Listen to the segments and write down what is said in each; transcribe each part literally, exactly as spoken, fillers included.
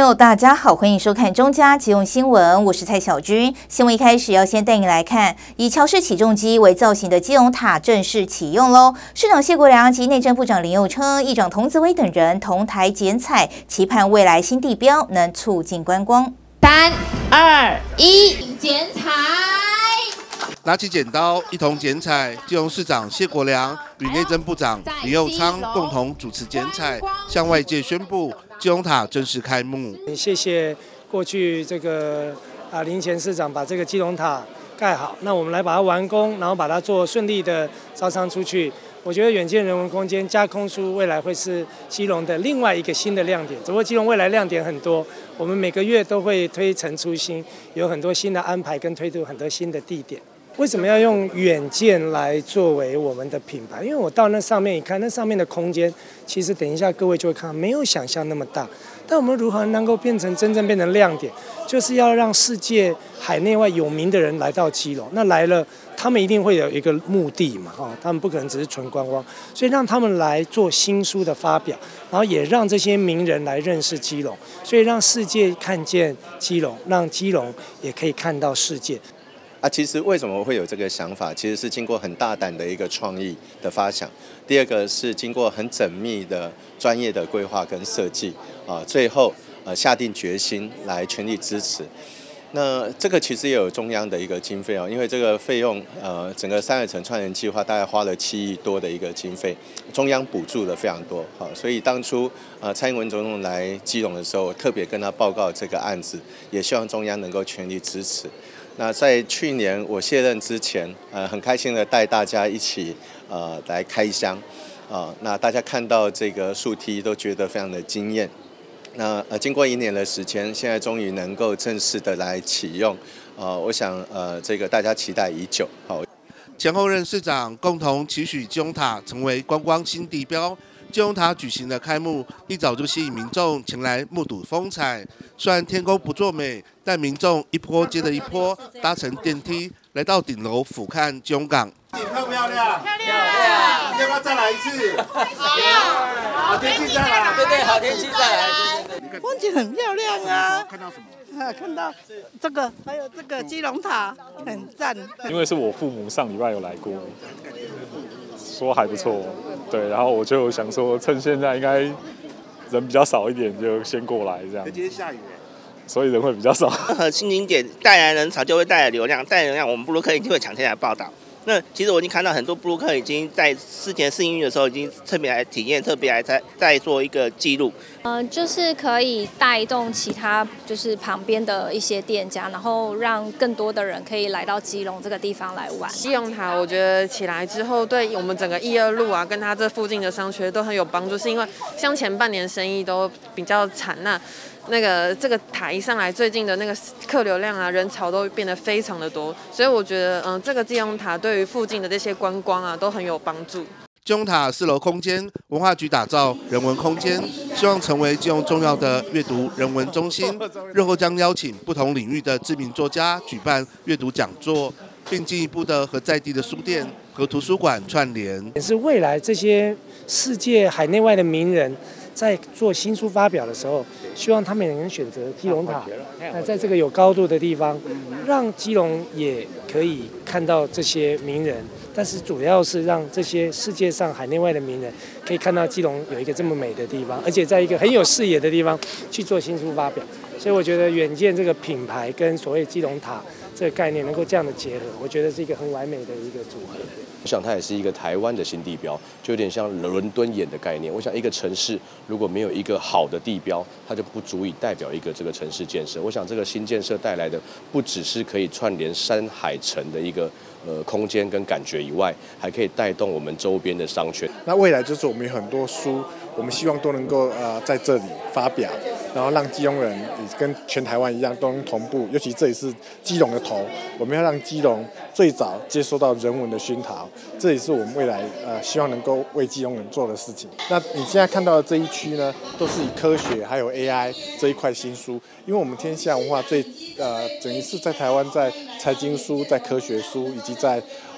友，大家好，欢迎收看中嘉即用新闻，我是蔡小军。新闻一开始要先带你来看，以乔氏起重机为造型的基隆塔正式启用喽。市长谢国良及内政部长林右称，议长童子威等人同台剪彩，期盼未来新地标能促进观光。 三二一，剪彩。 拿起剪刀，一同剪彩。基隆市长谢国良与内政部长林右昌共同主持剪彩，向外界宣布基隆塔正式开幕。 谢谢过去这个啊林前市长把这个基隆塔盖好，那我们来把它完工，然后把它做顺利的招商出去。我觉得远见人文空间加空书未来会是基隆的另外一个新的亮点。只不过基隆未来亮点很多，我们每个月都会推陈出新，有很多新的安排跟推出很多新的地点。为什么要用远见来作为我们的品牌？因为我到那上面一看，那上面的空间，其实等一下各位就会看到，没有想象那么大。但我们如何能够变成真正变成亮点，就是要让世界海内外有名的人来到基隆。那来了，他们一定会有一个目的嘛，哦，他们不可能只是纯观光，所以让他们来做新书的发表，然后也让这些名人来认识基隆，所以让世界看见基隆，让基隆也可以看到世界。 啊，其实为什么会有这个想法？其实是经过很大胆的一个创意的发想。第二个是经过很缜密的专业的规划跟设计啊，最后呃下定决心来全力支持。那这个其实也有中央的一个经费哦，因为这个费用呃整个三二城串联计划大概花了七亿多的一个经费，中央补助的非常多。好，所以当初呃蔡英文总统来基隆的时候，特别跟他报告这个案子，也希望中央能够全力支持。那在去年我卸任之前，呃，很开心的带大家一起呃来开箱，啊、呃，那大家看到这个树梯都觉得非常的惊艳。那呃，经过一年的时间，现在终于能够正式的来启用，呃，我想呃这个大家期待已久。好， 前后任市长共同期许基隆塔成为观光新地标。基隆塔举行的开幕，一早就吸引民众前来目睹风采。虽然天公不作美，但民众一波接着一波搭乘电梯来到顶楼俯瞰基隆港。 漂不漂亮？ 漂亮！ 要不要再来一次？ 好， 好天气再来。 对对，好天气再来。对对对。 风景很漂亮啊！ 看到什么？ 啊，看到这个，还有这个基隆塔，很赞。 因为是我父母上礼拜有来过，说还不错，对，然后我就想说，趁现在应该人比较少一点，就先过来这样。 今天下雨， 所以人会比较少。 任何新景点带来人潮就会带来流量，带来流量，我们部落客一定会抢先来报道。那其实我已经看到很多部落客已经在事前试营运的时候，已经特别来体验，特别来在在做一个记录。 呃，就是可以带动其他就是旁边的一些店家，然后让更多的人可以来到基隆这个地方来玩。 基隆塔我觉得起来之后，对我们整个一二路啊，跟它这附近的商圈都很有帮助，是因为像前半年生意都比较惨，那那个这个塔一上来，最近的那个客流量啊、人潮都变得非常的多，所以我觉得，嗯、呃，这个基隆塔对于附近的这些观光啊都很有帮助。 基隆塔四楼空间，文化局打造人文空间，希望成为基隆重要的阅读人文中心。日后将邀请不同领域的知名作家举办阅读讲座，并进一步的和在地的书店和图书馆串联。 也是未来这些世界海内外的名人在做新书发表的时候，希望他们也能选择基隆塔。那在这个有高度的地方，让基隆也可以看到这些名人。但是主要是让这些世界上海内外的名人可以看到基隆有一个这么美的地方，而且在一个很有视野的地方去做新书发表。所以我觉得远见这个品牌跟所谓基隆塔这个概念能够这样的结合，我觉得是一个很完美的一个组合。 我想它也是一个台湾的新地标，就有点像伦敦眼的概念。我想一个城市如果没有一个好的地标，它就不足以代表一个这个城市建设。我想这个新建设带来的不只是可以串联山海城的一个呃空间跟感觉以外，还可以带动我们周边的商圈。 那未来就是我们有很多书，我们希望都能够呃在这里发表，然后让基隆人也跟全台湾一样都能同步。尤其这里是基隆的头，我们要让基隆最早接收到人文的熏陶，这也是我们未来呃希望能够为基隆人做的事情。那你现在看到的这一区呢，都是以科学还有 A I 这一块新书，因为我们天下文化最呃等于是在台湾在财经书、在科学书以及在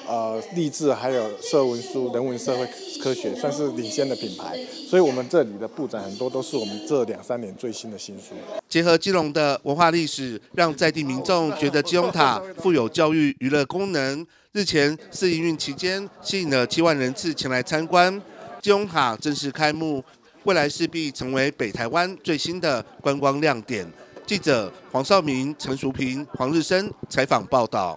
呃励志还有社文书、人文社会科学，算是领先的品牌。所以我们这里的布展很多都是我们这两三年最新的新书。 结合基隆的文化历史，让在地民众觉得基隆塔富有教育娱乐功能。日前试营运期间，吸引了七万人次前来参观。基隆塔正式开幕，未来势必成为北台湾最新的观光亮点。记者黄少明、陈淑平、黄日升采访报道。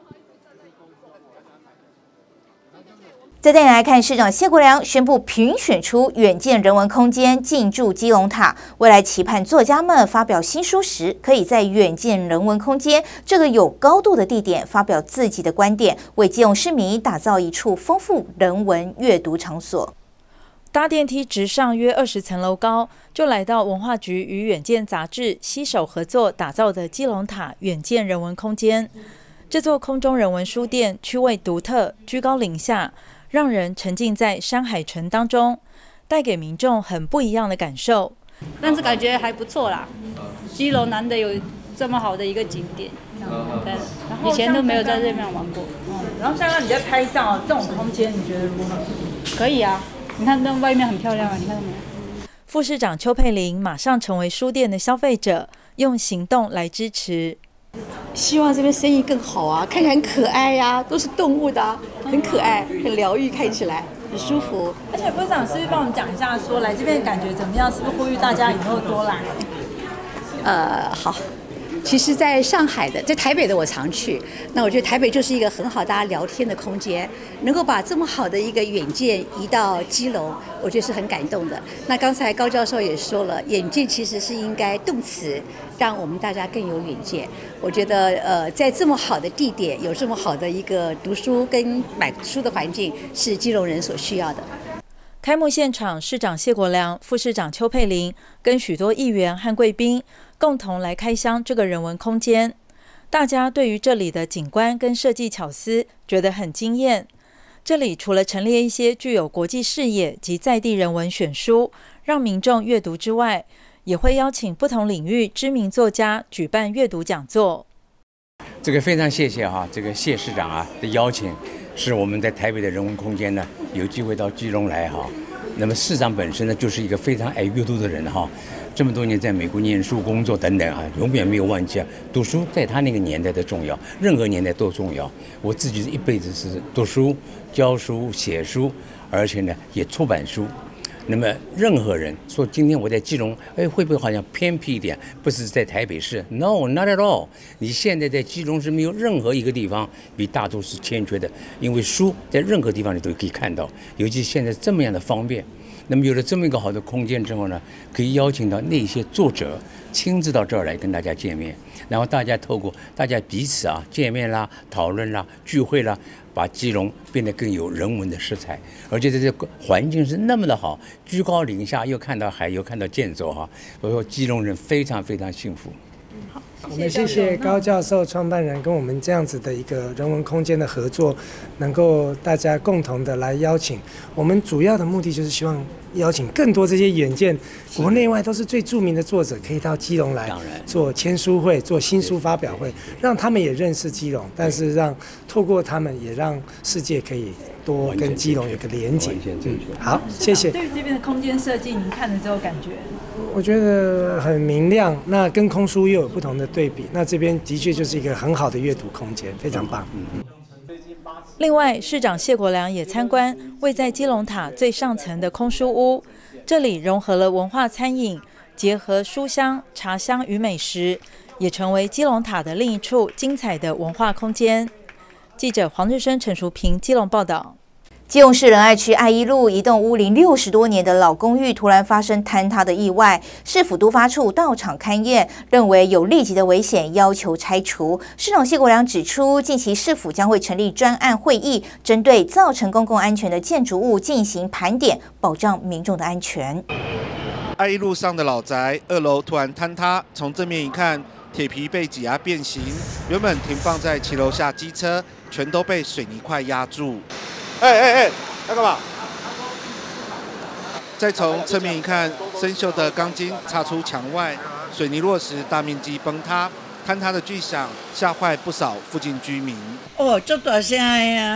再带你来看，市长谢国良宣布评选出远见人文空间进驻基隆塔，未来期盼作家们发表新书时，可以在远见人文空间这个有高度的地点发表自己的观点，为基隆市民打造一处丰富人文阅读场所。 搭电梯直上约二十层楼高，就来到文化局与远见杂志携手合作打造的基隆塔远见人文空间。这座空中人文书店趣味独特，居高临下，让人沉浸在山海城当中，带给民众很不一样的感受。 但是感觉还不错啦，基隆难得有这么好的一个景点，对，以前都没有在这边玩过。 嗯，然后像刚你在拍照，这种空间你觉得如何？ 可以啊。你看那外面很漂亮啊，你看到没有？ 副市长邱佩玲马上成为书店的消费者，用行动来支持。 希望这边生意更好啊，看起来很可爱呀、啊，都是动物的、啊，很可爱，很疗愈，看起来很舒服。 而且副市长是不是帮我们讲一下，说来这边的感觉怎么样？是不是呼吁大家以后多来？ 呃，好。其实在上海的，在台北的我常去，那我觉得台北就是一个很好大家聊天的空间，能够把这么好的一个远见移到基隆，我觉得是很感动的。那刚才高教授也说了，远见其实是应该动词，让我们大家更有远见。我觉得呃，在这么好的地点，有这么好的一个读书跟买书的环境，是基隆人所需要的。 开幕现场，市长谢国良、副市长邱佩玲跟许多议员和贵宾共同来开箱这个人文空间。大家对于这里的景观跟设计巧思觉得很惊艳。这里除了陈列一些具有国际视野及在地人文选书，让民众阅读之外，也会邀请不同领域知名作家举办阅读讲座。 这个非常谢谢哈、啊，这个谢市长啊的邀请。是我们在台北的人文空间呢，有机会到基隆来哈。那么市长本身呢，就是一个非常爱阅读的人哈。这么多年在美国念书、工作等等啊，永远没有忘记啊，读书在他那个年代的重要，任何年代都重要。我自己一辈子是读书、教书、写书，而且呢也出版书。那么任何人说今天我在基隆，哎，会不会好像偏僻一点？不是在台北市 ，No, not at all。你现在在基隆是没有任何一个地方比大都市欠缺的，因为书在任何地方你都可以看到，尤其现在这么样的方便。那么有了这么一个好的空间之后呢，可以邀请到那些作者亲自到这儿来跟大家见面，然后大家透过大家彼此啊见面啦、讨论啦、聚会啦。把基隆变得更有人文的色彩，而且这些环境是那么的好，居高临下，又看到海，又看到建筑哈，所以说基隆人非常非常幸福。 好，我们谢谢高教授创办人跟我们这样子的一个人文空间的合作，能够大家共同的来邀请。我们主要的目的就是希望邀请更多这些远见，国内外都是最著名的作者，可以到基隆来做签书会、做新书发表会，让他们也认识基隆，但是让透过他们也让世界可以多跟基隆有个连结。好，谢谢。 对于这边的空间设计，您看了之后感觉？ 我觉得很明亮，那跟空书又有不同的对比，那这边的确就是一个很好的阅读空间，非常棒。 另外，市长谢国良也参观位在基隆塔最上层的空书屋，这里融合了文化餐饮，结合书香、茶香与美食，也成为基隆塔的另一处精彩的文化空间。记者黄日升、陈淑平基隆报道。 基隆市仁爱区爱一路一栋屋龄六十多年的老公寓突然发生坍塌的意外，市府都发处到场勘验，认为有立即的危险，要求拆除。市长谢国良指出，近期市府将会成立专案会议，针对造成公共安全的建筑物进行盘点，保障民众的安全。 爱一路上的老宅二楼突然坍塌，从正面一看，铁皮被挤压变形，原本停放在骑楼下机车全都被水泥块压住。哎哎哎，要干嘛？再从侧面一看，生锈的钢筋插出墙外，水泥落石大面积崩塌，坍塌的巨响吓坏不少附近居民。 哦，这大声呀！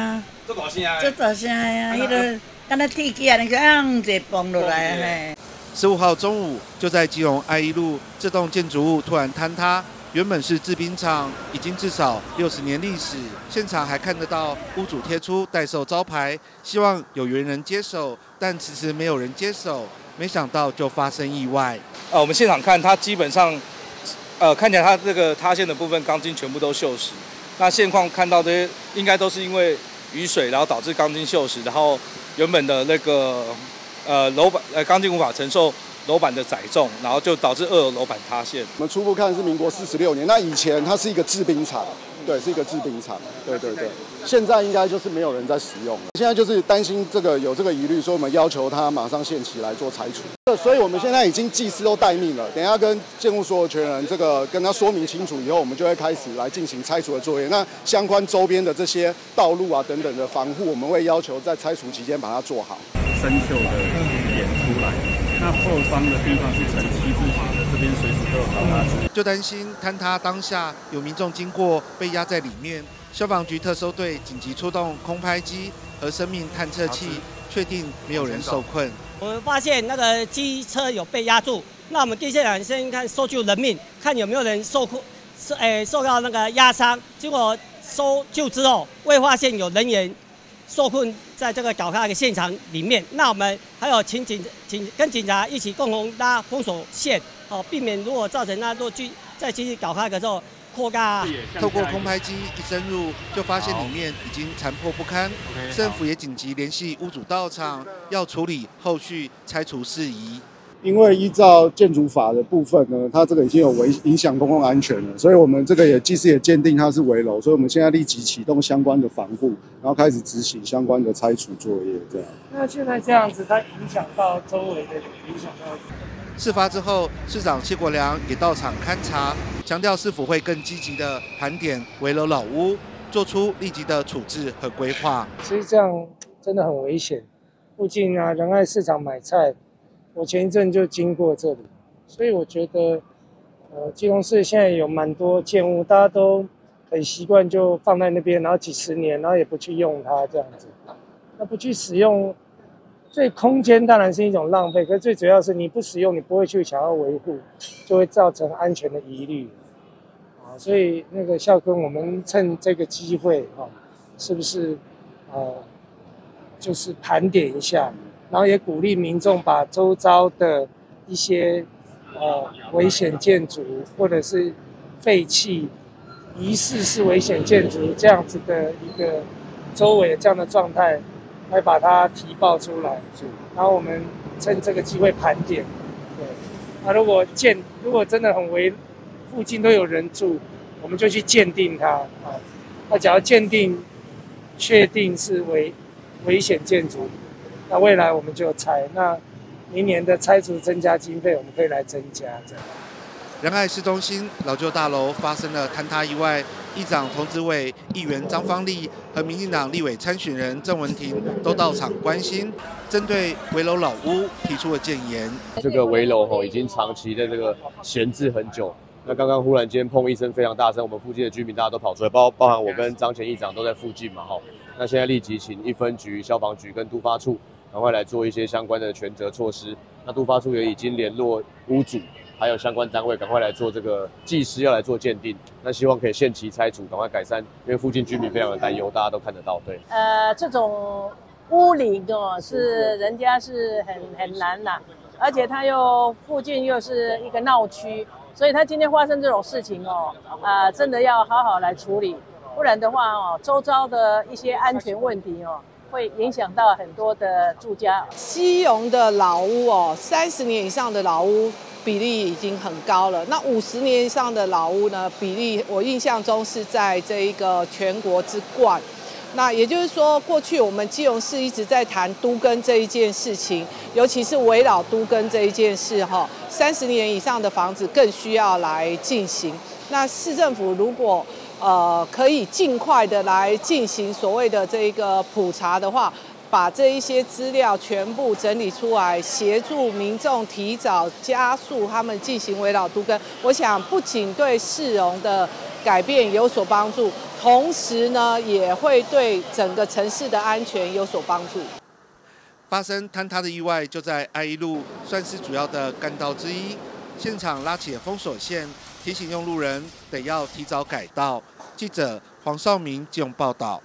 这大声啊！ 这大声呀，迄个敢若铁起啊，那个昂一崩落来嘿。 十五号中午，就在基隆爱一路这栋建筑物突然坍塌，原本是制冰厂，已经至少六十年历史。现场还看得到屋主贴出代售招牌，希望有缘人接手，但迟迟没有人接手，没想到就发生意外。 呃，我们现场看，它基本上，呃，看起来它这个塌陷的部分钢筋全部都锈蚀。那现况看到这些，应该都是因为雨水，然后导致钢筋锈蚀，然后原本的那个呃楼板呃钢筋无法承受楼板的载重，然后就导致二楼楼板塌陷。 我们初步看是民国四十六年，那以前它是一个制冰厂，对，是一个制冰厂，对对对。现在应该就是没有人在使用了，现在就是担心这个有这个疑虑，所以我们要求他马上限期来做拆除。所以我们现在已经技师都待命了，等一下跟建物所有权人这个跟他说明清楚以后，我们就会开始来进行拆除的作业。那相关周边的这些道路啊等等的防护，我们会要求在拆除期间把它做好。 生锈的点出来，那后方的地方是呈七字形的，这边随时都有倒塌机。 就担心坍塌当下有民众经过被压在里面，消防局特搜队紧急出动空拍机和生命探测器，确定没有人受困。 我们发现那个机车有被压住，那我们第一现先看搜救人命，看有没有人受困，受诶受到那个压伤。结果搜救之后，未发现有人员受困在这个搞开的现场里面。那我们还有请警警跟警察一起共同拉封锁线，哦，避免如果造成那若继再继续搞开的时候。扩大。 透过空拍机一深入，就发现里面已经残破不堪。政府也紧急联系屋主到场，要处理后续拆除事宜。 因为依照建筑法的部分呢，它这个已经有危影响公共安全了，所以我们这个也技师也鉴定它是危楼，所以我们现在立即启动相关的防护，然后开始执行相关的拆除作业。这样。 那现在这样子，它影响到周围的，影响到。 事发之后，市长谢国良也到场勘查，强调是否会更积极的盘点危楼老屋，做出立即的处置和规划。 其实这样真的很危险。附近啊，仁爱市场买菜，我前一阵就经过这里，所以我觉得，呃，基隆市现在有蛮多建物，大家都很习惯就放在那边，然后几十年，然后也不去用它这样子，那不去使用。所以空间当然是一种浪费，可是最主要是你不使用，你不会去想要维护，就会造成安全的疑虑啊。所以那个校根，我们趁这个机会啊，是不是呃，就是盘点一下，然后也鼓励民众把周遭的一些呃危险建筑或者是废弃、疑似是危险建筑这样子的一个周围的这样的状态。来把它提报出来，然后我们趁这个机会盘点。对，那如果鉴，如果真的很危，附近都有人住，我们就去鉴定它啊。那只要鉴定确定是危危险建筑，那未来我们就拆。那明年的拆除增加经费，我们可以来增加这样。 仁爱市中心老旧大楼发生了坍塌意外，议长童子伟、议员张芳丽和民进党立委参选人郑文婷都到场关心，针对危楼老屋提出了建言。 这个危楼吼已经长期的这个闲置很久，那刚刚忽然间碰一声非常大声，我们附近的居民大家都跑出来，包包含我跟张前议长都在附近嘛吼。那现在立即请一分局、消防局跟都发处赶快来做一些相关的权责措施。那都发处也已经联络屋主。还有相关单位赶快来做这个技师要来做鉴定，那希望可以限期拆除，赶快改善，因为附近居民非常的担忧，大家都看得到。对， 呃，这种屋龄哦，是人家是很很难啦，而且它又附近又是一个闹区，所以它今天发生这种事情哦，啊、呃，真的要好好来处理，不然的话哦，周遭的一些安全问题哦。会影响到很多的住家。 基隆的老屋哦，三十年以上的老屋比例已经很高了。那五十年以上的老屋呢，比例我印象中是在这一个全国之冠。那也就是说，过去我们基隆市一直在谈都更这一件事情，尤其是危老都更这一件事哈，三十年以上的房子更需要来进行。那市政府如果呃，可以尽快的来进行所谓的这个普查的话， 把这一些资料全部整理出来，协助民众提早加速他们进行围绕都更。我想不仅对市容的改变有所帮助，同时呢，也会对整个城市的安全有所帮助。 发生坍塌的意外就在爱一路，算是主要的干道之一。现场拉起了封锁线，提醒用路人得要提早改道。记者黄少明基隆报道。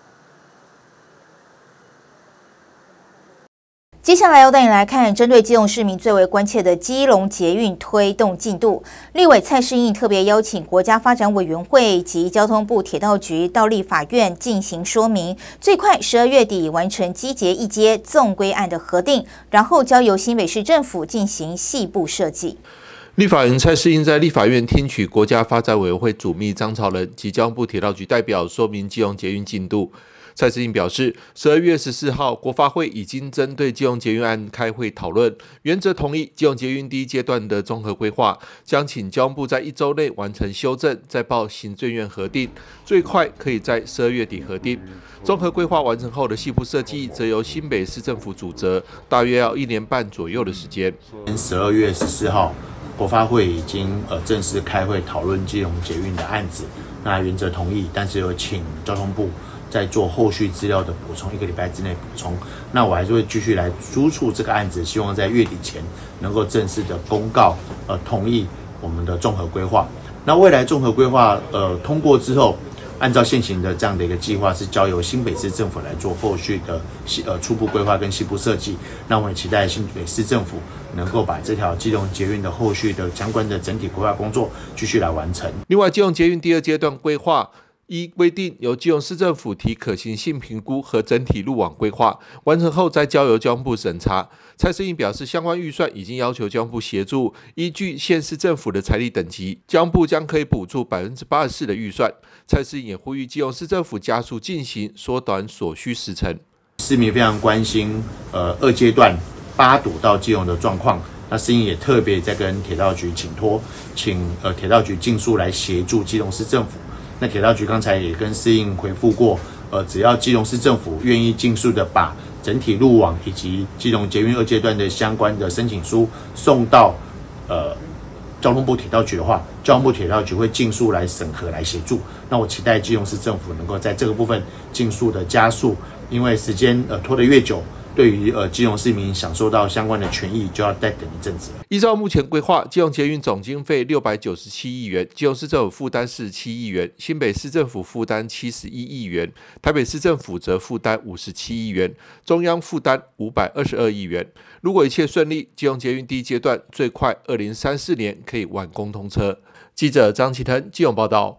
接下来要带你来看，针对基隆市民最为关切的基隆捷运推动进度，立委蔡适应特别邀请国家发展委员会及交通部铁道局到立法院进行说明，最快十二月底完成基捷一阶纵规案的核定，然后交由新北市政府进行细部设计。 立法人蔡适应在立法院听取国家发展委员会主秘张朝仁及交通部铁道局代表说明基隆捷运进度。蔡适应表示，十二月十四号，国发会已经针对基隆捷运案开会讨论，原则同意基隆捷运第一阶段的综合规划，将请交通部在一周内完成修正，再报行政院核定，最快可以在十二月底核定。综合规划完成后的细部设计，则由新北市政府主责，大约要一年半左右的时间。 十二月十四号。国发会已经呃正式开会讨论基隆捷运的案子，那原则同意，但是有请交通部再做后续资料的补充，一个礼拜之内补充。那我还是会继续来督促这个案子，希望在月底前能够正式的公告呃同意我们的综合规划。那未来综合规划呃通过之后，按照现行的这样的一个计划，是交由新北市政府来做后续的呃初步规划跟细部设计。那我们也期待新北市政府能够把这条基隆捷运的后续的相关的整体规划工作继续来完成。 另外，基隆捷运第二阶段规划依规定，由基隆市政府提可行性评估和整体路网规划，完成后再交由交通部审查。蔡适应表示，相关预算已经要求交通部协助，依据县市政府的财力等级，交通部将可以补助百分之八十四的预算。蔡适应也呼吁基隆市政府加速进行，缩短所需时程。 市民非常关心呃二阶段八堵到基隆的状况，那适应也特别在跟铁道局请托，请呃铁道局尽速来协助基隆市政府。那铁道局刚才也跟适应回复过，呃，只要基隆市政府愿意尽速的把整体路网以及基隆捷运二阶段的相关的申请书送到呃交通部铁道局的话，交通部铁道局会尽速来审核来协助。那我期待基隆市政府能够在这个部分尽速的加速，因为时间呃拖得越久，对于呃基隆市民享受到相关的权益，就要再等一阵子。 依照目前规划，基隆捷运总经费六百九十七亿元，基隆市政府负担四十七亿元，新北市政府负担七十一亿元，台北市政府则负担五十七亿元，中央负担五百二十二亿元。如果一切顺利，基隆捷运第一阶段最快二零三四年可以完工通车。记者张启腾基隆报道。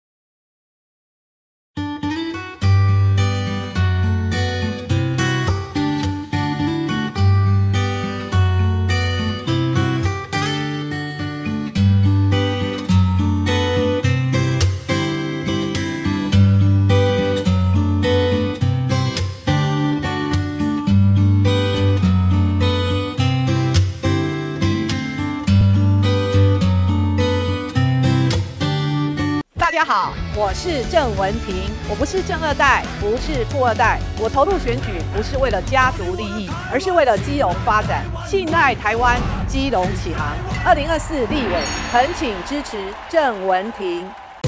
大家好，我是郑文婷，我不是正二代，不是富二代，我投入选举不是为了家族利益，而是为了基隆发展，信赖台湾，基隆起航。二零二四立委，恳请支持郑文婷。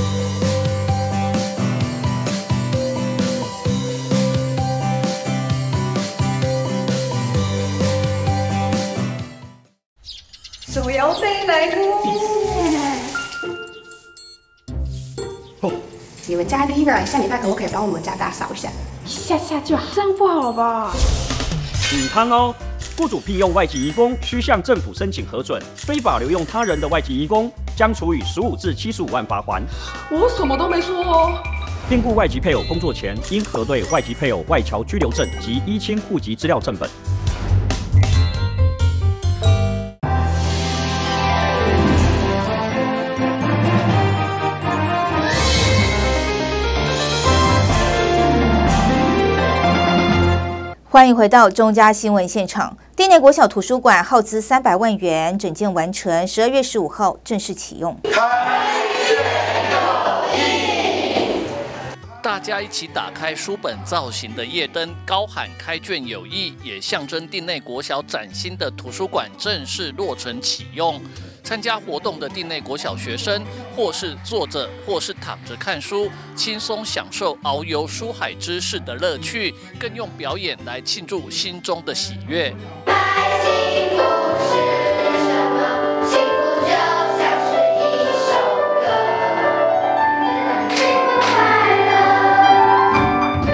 手摇杯来喽！ 你们家 Liver 下礼拜可不可以帮我们家打扫一下？ 一下下就好，这样不好吧？ 警汤哦，雇主聘用外籍移工需向政府申请核准，非法留用他人的外籍移工将处以十五至七十五万罚锾。 我什么都没说哦。 聘雇外籍配偶工作前，应核对外籍配偶外侨居留证及依亲户籍资料正本。 欢迎回到中嘉新闻现场。丁内国小图书馆耗资三百万元整建完成，十二月十五号正式启用。 大家一起打开书本造型的夜灯，高喊开卷有益，也象征町内国小崭新的图书馆正式落成启用。参加活动的町内国小学生，或是坐着，或是躺着看书，轻松享受遨游书海知识的乐趣，更用表演来庆祝心中的喜悦。幸福是什么？幸福就像是一首歌。幸福快乐。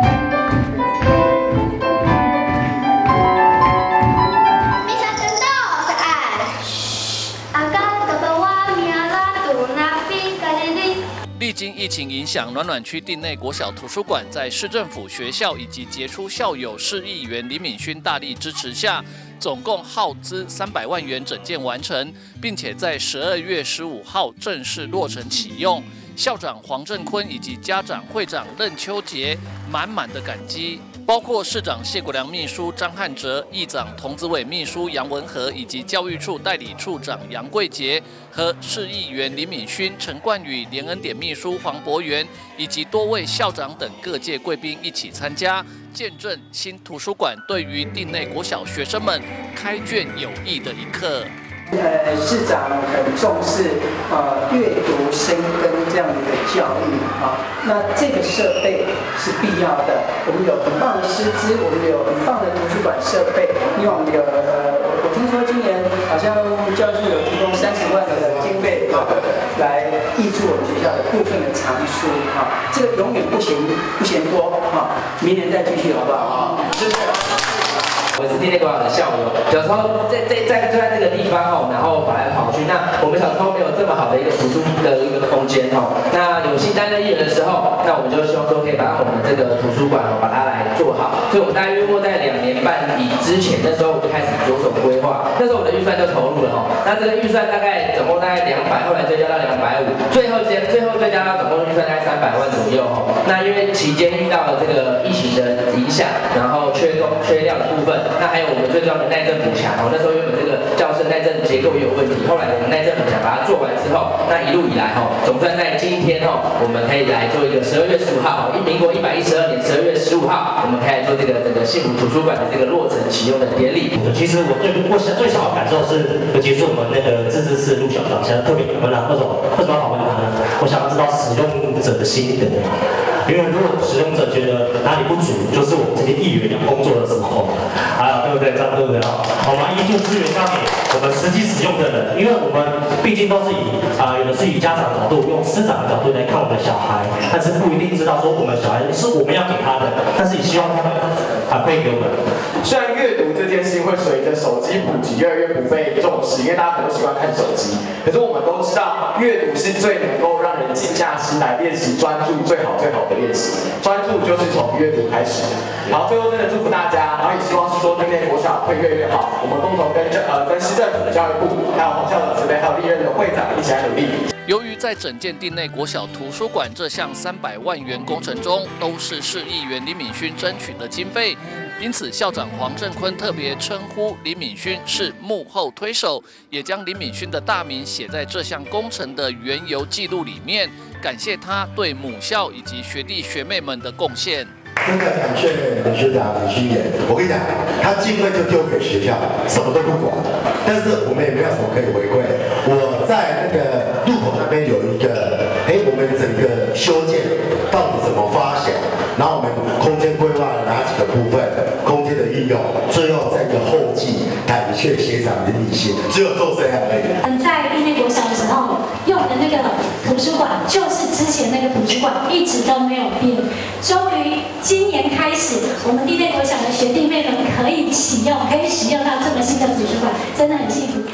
米莎真的是爱。阿嘎哥哥我命啦，杜那比咖哩哩。历经疫情影响，暖暖区町内国小图书馆在市政府、学校以及杰出校友市议员李敏勋大力支持下，总共耗资三百万元整建完成，并且在十二月十五号正式落成启用。校长黄正坤以及家长会长任秋杰满满的感激，包括市长谢国良秘书张汉哲、议长童子伟秘书杨文和以及教育处代理处长杨贵杰和市议员林敏勋、陈冠宇、连恩典秘书黄博元以及多位校长等各界贵宾一起参加，见证新图书馆对于町内国小学生们开卷有益的一刻。 呃，市长很重视呃阅读深耕这样的一个教育啊，那这个设备是必要的。我们有很棒的师资，我们有很棒的图书馆设备，因为我们有呃，我我听说今年好像教育处有提供三十万的经费啊，来挹注我们学校的部分的藏书啊，这个永远不嫌不嫌多啊，明年再继续好不好啊？谢谢。 我是町内国小的校友，有时候在在在就在这个地方哦，然后跑来跑去。那我们小时候没有这么好的一个图书的一个空间哦。那有新担任议员的时候，那我们就希望说可以把我们这个图书馆哦把它来做好。所以我们大约落在两年半以之前，那时候我就开始着手规划。那时候我的预算就投入了哦。那这个预算大概总共大概两百，后来追加到两百五，最后接最后追加到总共预算大概三百万左右哦。那因为期间遇到了这个疫情的影响，然后缺工缺料的部分。那还有我们最重要的耐震补强哦，那时候原本这个教室耐震结构也有问题，后来我们耐震补强把它做完之后，那一路以来哦，总算在今天哦，我们可以来做一个十二月十五号，一民国一百一十二年十二月十五号，我们可以来做这个这个幸福图书馆的这个落成启用的典礼。 其实我最我想最小的感受是，尤其是我们那个自治市陆校长，现在特别问他为什么为什么要访问他呢？我想要知道使用者的心得。因为如果使用者觉得哪里不足，就是我们这些议员工作的时候，啊，对不对？这样对不对啊？我们依据资源交给我们实际使用的人，因为我们毕竟都是以啊、呃，有的是以家长的角度，用师长的角度来看我们的小孩，但是不一定知道说我们小孩是我们要给他的，但是也希望他们反馈给我们。 虽然阅读这件事情会随着手机普及越来越不被重视，因为大家可能都习惯看手机，可是我们都知道，阅读是最能够让人静下心来练习专注最好最好的练习。专注就是从阅读开始。好，最后真的祝福大家，然后也希望是说町内国小会越来越好，我们共同跟呃跟市政府的教育部，还有黄校长这边，还有历任的会长一起来努力。 由于在整建町内国小图书馆这项三百万元工程中，都是市议员李敏勋争取的经费，因此校长黄正坤特别称呼李敏勋是幕后推手，也将李敏勋的大名写在这项工程的缘由记录里面，感谢他对母校以及学弟学妹们的贡献。 真的感谢李学长、李新言。我跟你讲，他经费就丢给学校，什么都不管。但是我们也没有什么可以回馈。我在那个路口那边有一个，哎，我们整个修建到底怎么发想？然后我们空间规划了哪几个部分？空间的运用，最后在一个后记，感谢学长的理性，只有做这样而已。 嗯，在町内国小的时候用的那个图书馆，就是之前那个图书馆，一直都没有变。终于今年开始，我们町内国小的学弟妹们可以启用，可以使用到这么新的图书馆，真的很幸福。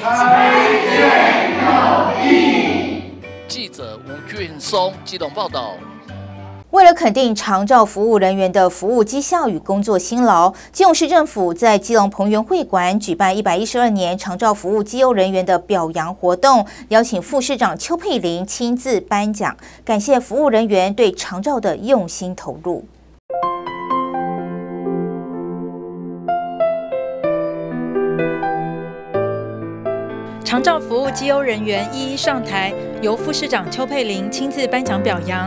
记者吴俊松基隆报道。 为了肯定长照服务人员的服务绩效与工作辛劳，基隆市政府在基隆彭园会馆举办一百一十二年长照服务绩优人员的表扬活动，邀请副市长邱佩玲亲自颁奖，感谢服务人员对长照的用心投入。 长照服务绩优人员一一上台，由副市长邱佩玲亲自颁奖表扬。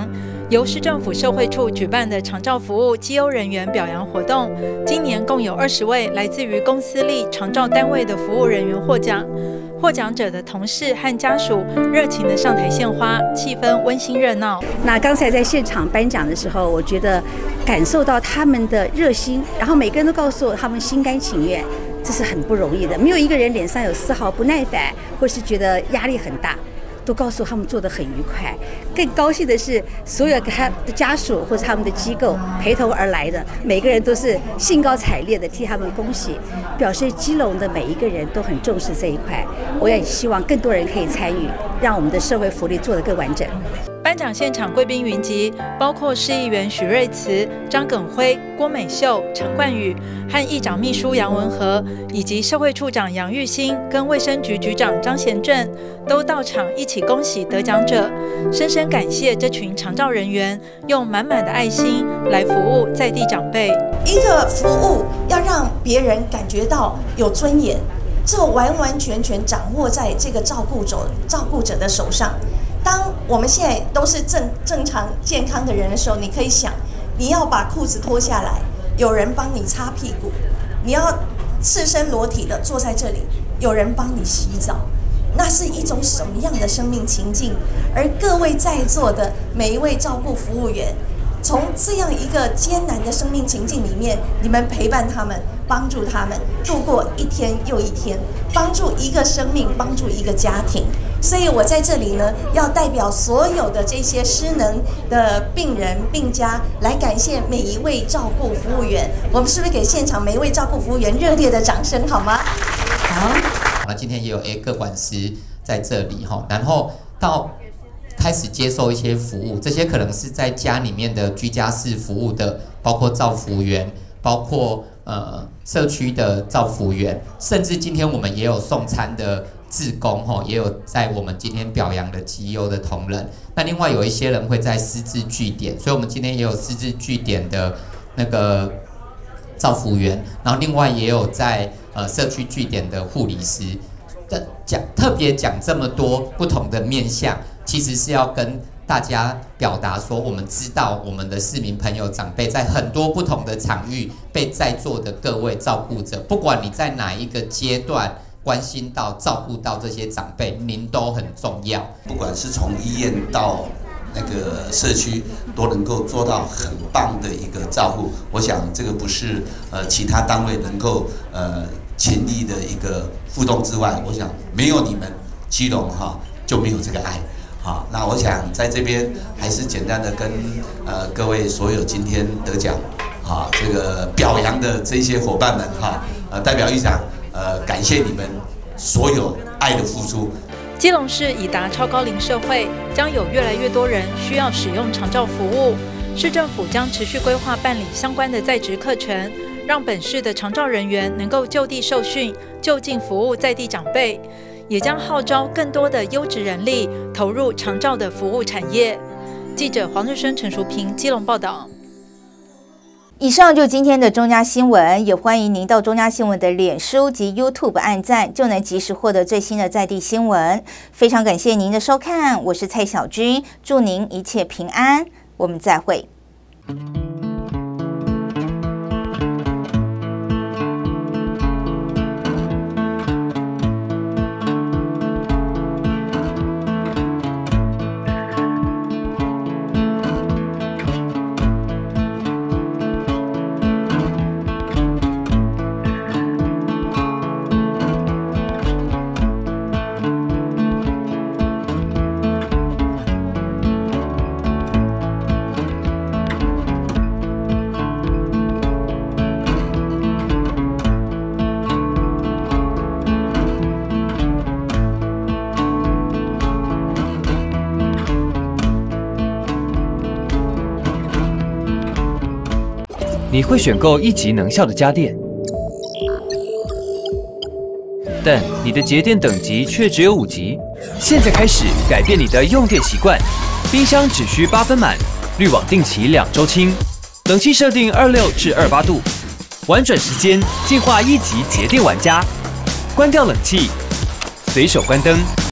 由市政府社会处举办的长照服务绩优人员表扬活动，今年共有二十位来自于公私立长照单位的服务人员获奖。获奖者的同事和家属热情地上台献花，气氛温馨热闹。 那刚才在现场颁奖的时候，我觉得感受到他们的热心，然后每个人都告诉我他们心甘情愿，这是很不容易的，没有一个人脸上有丝毫不耐烦，或是觉得压力很大。都告诉他们做得很愉快，更高兴的是，所有他的家属或者他们的机构陪同而来的每个人都是兴高采烈的替他们恭喜，表示基隆的每一个人都很重视这一块。我也希望更多人可以参与，让我们的社会福利做得更完整。 颁奖现场贵宾云集，包括市议员许瑞慈、张耿辉、郭美秀、陈冠宇和议长秘书杨文和，以及社会处长杨玉兴跟卫生局局长张贤正都到场一起恭喜得奖者，深深感谢这群长照人员用满满的爱心来服务在地长辈。 一个服务要让别人感觉到有尊严，这完完全全掌握在这个照顾者照顾者的手上。当我们现在都是正正常健康的人的时候，你可以想，你要把裤子脱下来，有人帮你擦屁股；你要赤身裸体的坐在这里，有人帮你洗澡。那是一种什么样的生命情境？而各位在座的每一位照顾服务员，从这样一个艰难的生命情境里面，你们陪伴他们，帮助他们度过一天又一天，帮助一个生命，帮助一个家庭。所以我在这里呢，要代表所有的这些失能的病人病家，来感谢每一位照顾服务员。我们是不是给现场每一位照顾服务员热烈的掌声，好吗？好。 那今天也有 A 个管师在这里哈，然后到开始接受一些服务，这些可能是在家里面的居家式服务的，包括照服务员，包括呃社区的照服务员，甚至今天我们也有送餐的志工哈，也有在我们今天表扬的绩优的同仁。那另外有一些人会在失智据点，所以我们今天也有失智据点的那个照服务员，然后另外也有在呃社区据点的护理师。讲特别讲这么多不同的面向，其实是要跟大家表达说，我们知道我们的市民朋友长辈在很多不同的场域被在座的各位照顾者，不管你在哪一个阶段关心到照顾到这些长辈，您都很重要。 不管是从医院到那个社区，都能够做到很棒的一个照顾。我想这个不是呃其他单位能够呃全力的一个互动之外，我想没有你们基隆哈就没有这个爱。好，那我想在这边还是简单的跟呃各位所有今天得奖啊这个表扬的这些伙伴们哈，呃代表议长呃感谢你们所有爱的付出。 基隆市已达超高龄社会，将有越来越多人需要使用长照服务。市政府将持续规划办理相关的在职课程，让本市的长照人员能够就地受训，就近服务在地长辈，也将号召更多的优质人力投入长照的服务产业。记者黄日升、陈淑平，基隆报道。 以上就今天的中嘉新闻，也欢迎您到中嘉新闻的脸书及 YouTube 按赞，就能及时获得最新的在地新闻。非常感谢您的收看，我是蔡小军，祝您一切平安，我们再会。 你会选购一级能效的家电，但你的节电等级却只有五级。现在开始改变你的用电习惯，冰箱只需八分满，滤网定期两周清，冷气设定二六至二八度，玩转时间进化一级节电玩家。关掉冷气，随手关灯。